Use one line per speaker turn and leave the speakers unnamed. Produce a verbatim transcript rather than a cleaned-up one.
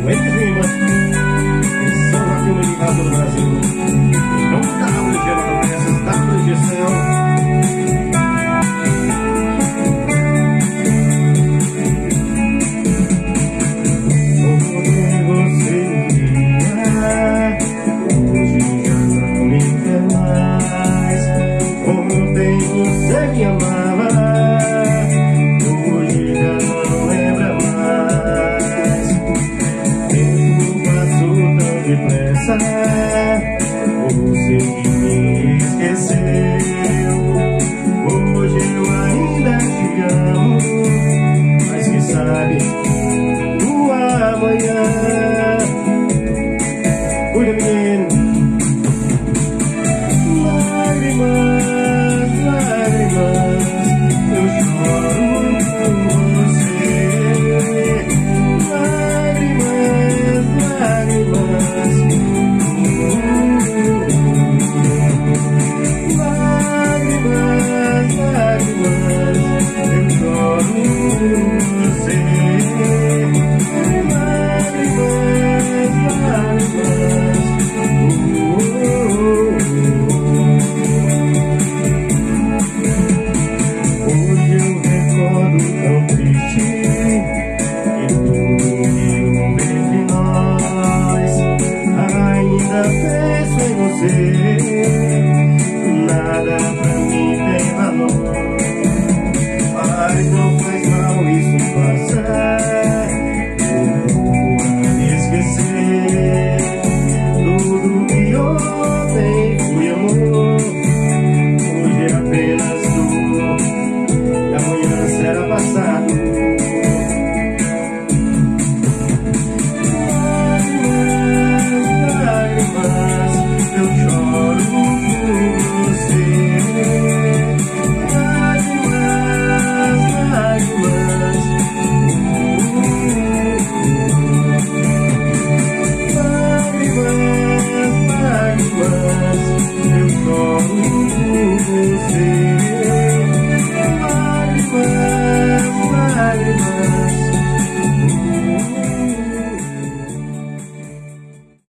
Elis Lima, em São Joaquim do Estado do Brasil. Então, W G Motopeças, W G Céu. Você me amava, hoje já não lembra mais. Tempo passou tão depressa.